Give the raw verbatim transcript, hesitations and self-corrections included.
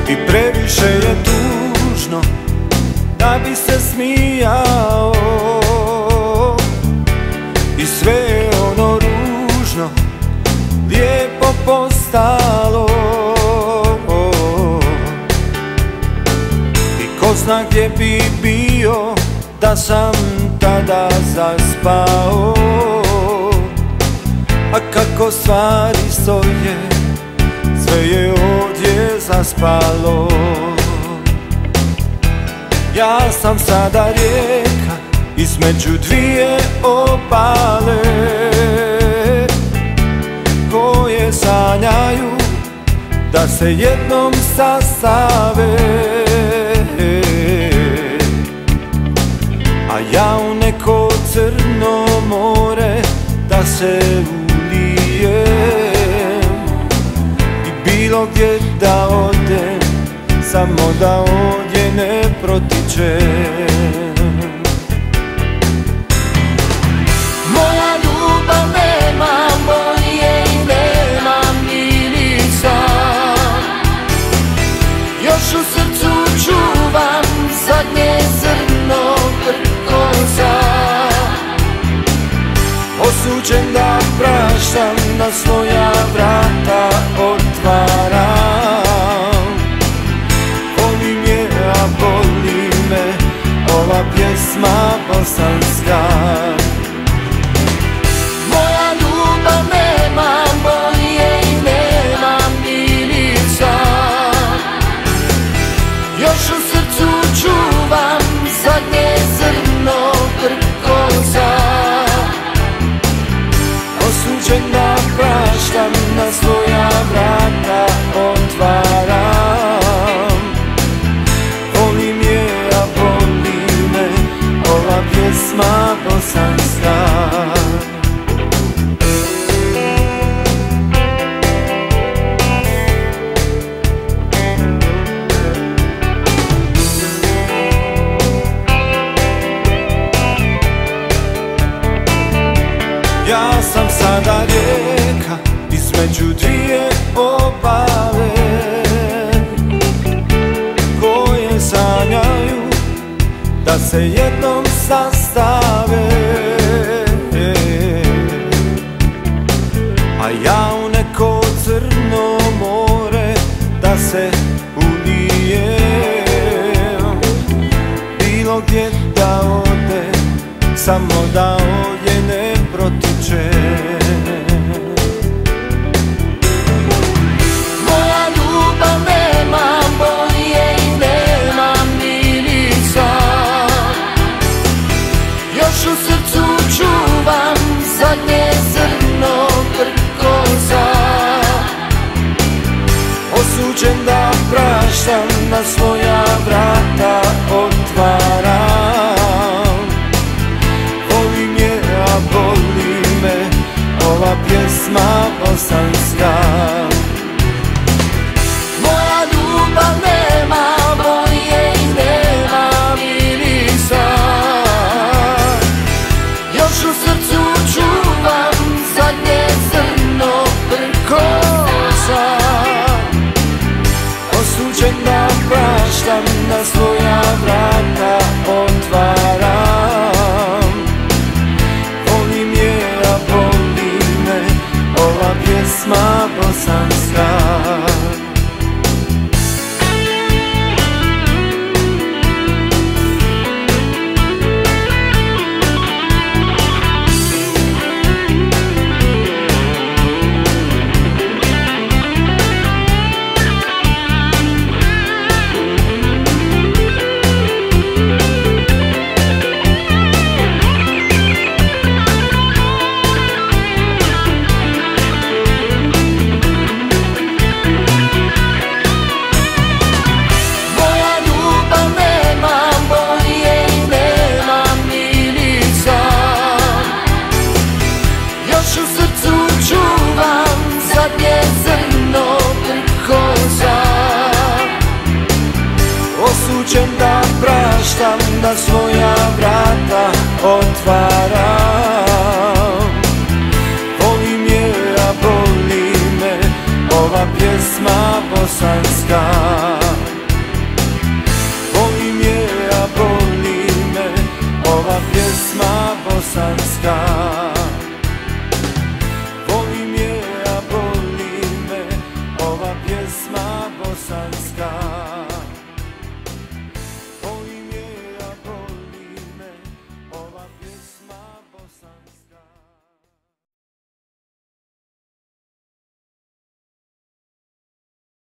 i previše je tužno da bi se smijao, i sve je ono ružno lijepo postalo. I ko zna gdje bi bio da sam tada zaspao, a kako stvari stoje, sve je ovdje zaspalo. Ja sam sada rijeka između dvije obale, koje sanjaju da se jednom sastave, a ja u neko crno more da se ulijem, i bilo gdje da odem, samo da ovdje ne protičem. Moja ljubav nema boje i nema mirisa, još u srcu čuvam zadnje zrno prkosa. Osuđen da praštam, na svoja vrata otvaram. Volim je, a boli me ova pjesma bosanska. Moja ljubav nema boje i nema mirisa, još u srcu čuvam zadnje zrno prkosa. Osuđen da praštam, na svoja vrata otvaram. Volim je, a boli me ova pjesma bosanska. Ja sam sada rijeka između dvije obale, koje sanjaju da se jednom sastave, a ja u neko crno more da se ulijem, bilo gdje da odem, samo da ovdje ne protičem. Moja ljubav nema boje i nema mirisa, još u srcu čuvam zadnje zrno prkosa. Osuđen da praštam, na svoja vrata otvaram. Volim je, a boli me ova pjesma bosanska. Moja ljubav nema boje i nema mirisa, još u srcu čuvam zadnje zrno prkosa. Osuđen da praštam, na svoja vrata otvaram. Volim je, a boli me ova pjesma bosanska. Osuđen da praštam, da svoja vrata otvaram. Volim je, a boli me ova pjesma bosanska. bosanska.